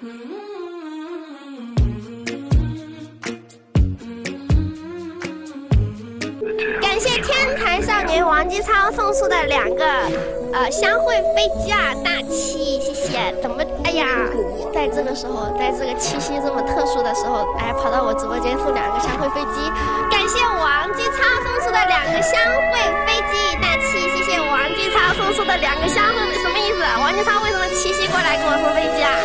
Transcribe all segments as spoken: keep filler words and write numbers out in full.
感谢天台少年王继超送出的两个呃香会飞机啊，大七，谢谢。怎么？哎呀，在这个时候，在这个七夕这么特殊的时候，哎，跑到我直播间送两个香会飞机，感谢王继超送出的两个香会飞机，大七，谢谢王继超送出的两个香会，什么意思？王继超为什么七夕过来给我送飞机啊？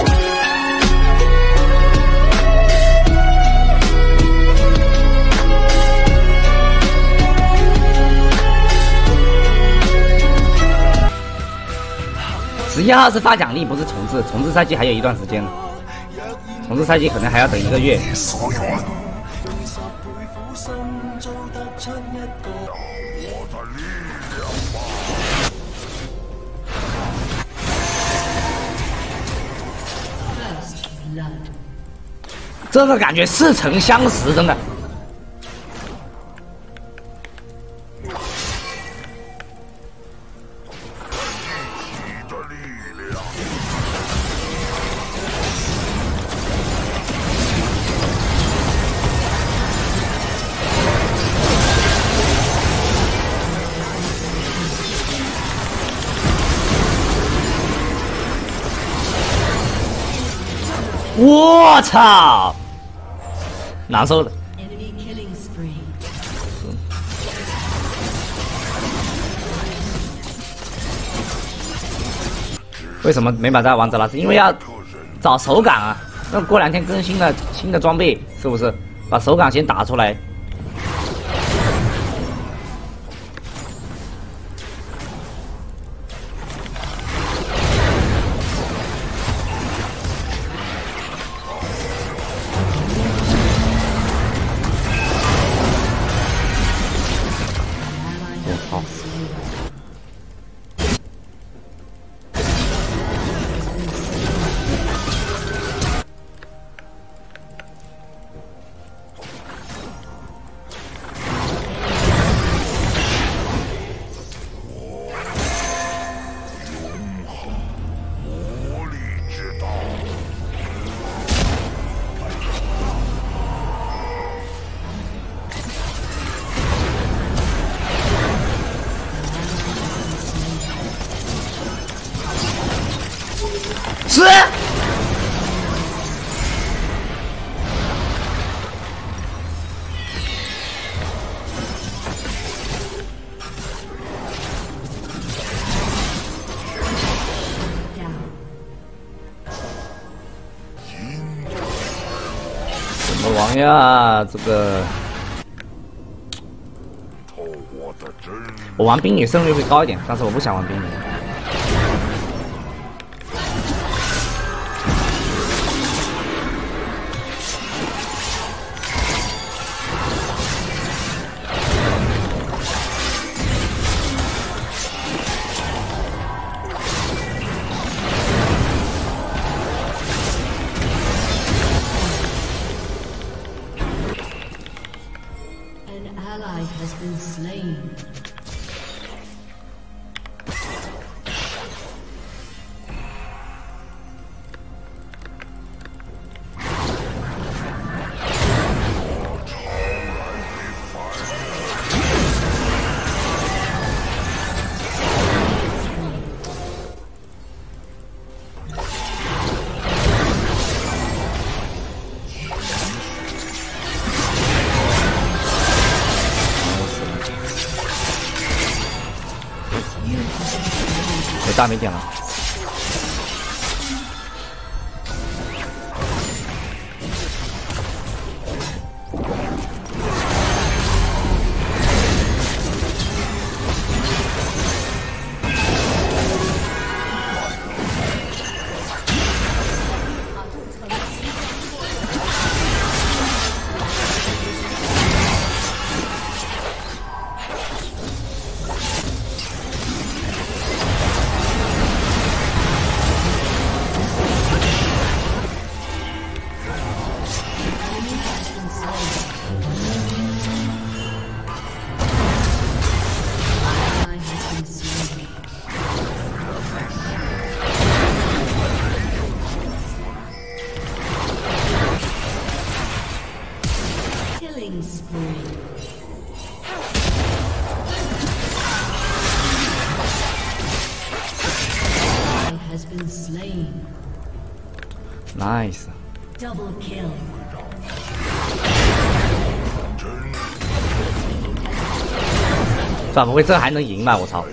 十一号是发奖励，不是重置。重置赛季还有一段时间呢，重置赛季可能还要等一个月。这个感觉似曾相识，真的。我操！难受的。为什么没把这王者拉死？因为要找手感啊。那过两天更新了新的装备，是不是？把手感先打出来。是。什么王呀？这个，我玩冰女胜率会高一点，但是我不想玩冰女。 Has been slain. 有大没点了。 ，nice。怎么会这还能赢吗？我操！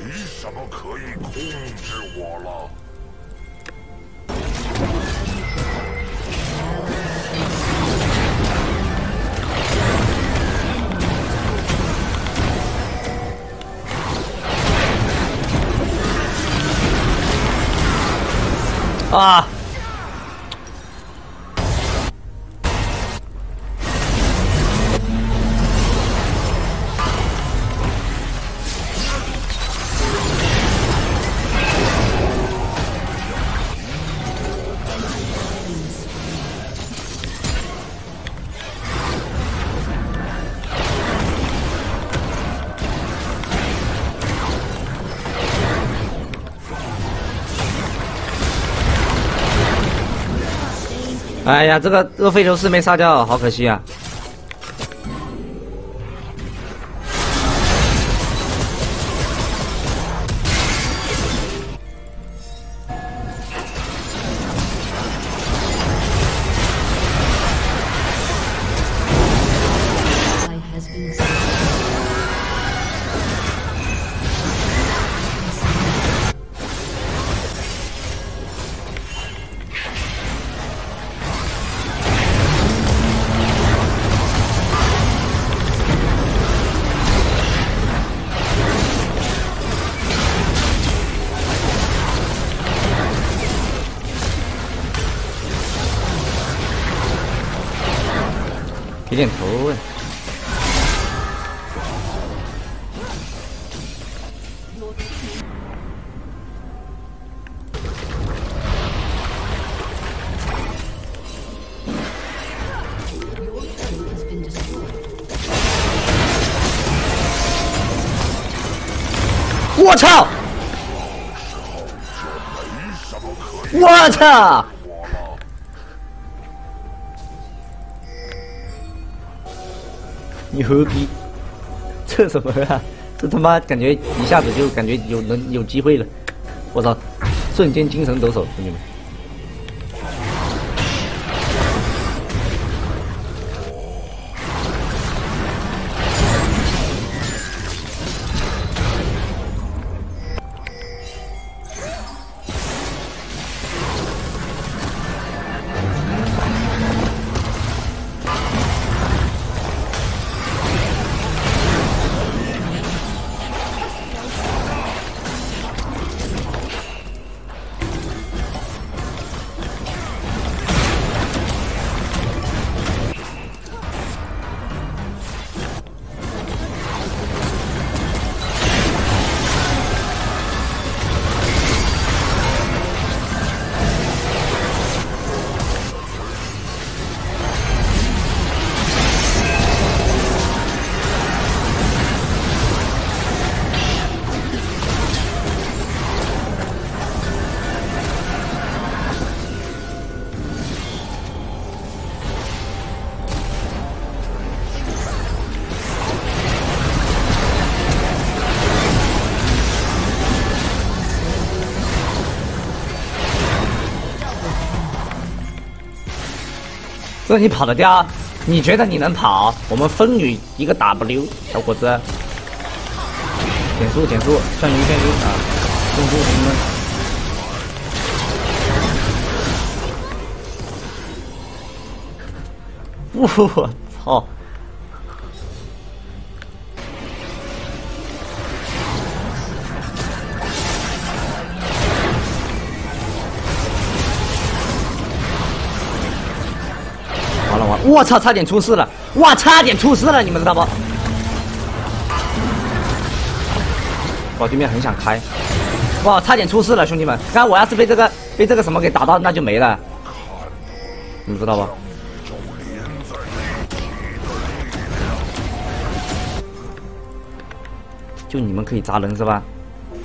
啊！哎呀，这个这个废球四没杀掉，好可惜啊！有点头哎！我操！我操！ 牛逼！这什么啊？这他妈感觉一下子就感觉有能有机会了！我操！瞬间精神抖擞，兄弟们！这你跑得掉？你觉得你能跑？我们分你一个 W， 小伙子。减速减速，算鱼算鱼啊！中速同志们。我操！完了完了！我操，差点出事了！哇，差点出事了，你们知道不？哇，对面很想开，哇，差点出事了，兄弟们！刚才我要是被这个被这个什么给打到，那就没了，你们知道吧？就你们可以砸人是吧？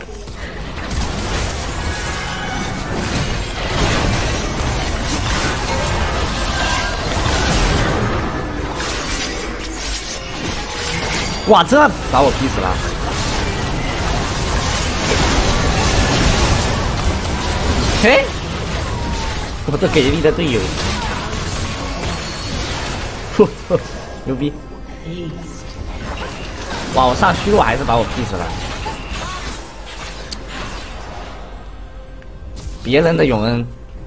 哇，这把我逼死了！嘿， 我这给力的队友，呵呵，牛逼！哇，我上虚弱还是把我劈死了。别人的永恩，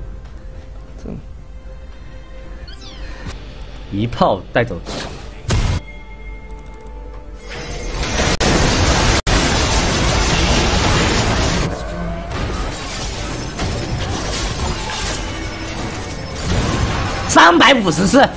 一炮带走。三百五十四。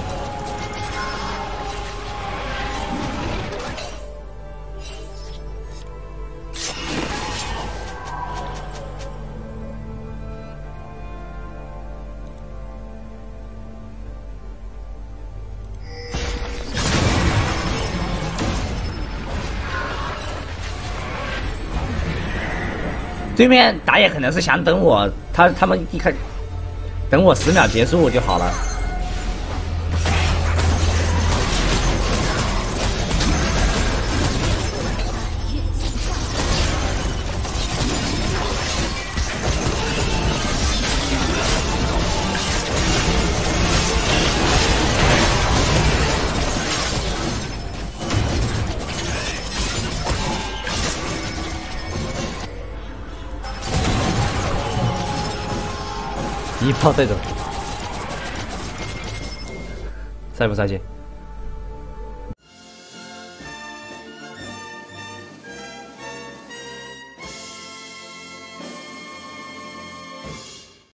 对面打野可能是想等我，他他们一开，等我十秒结束就好了。一炮带走，杀不杀去？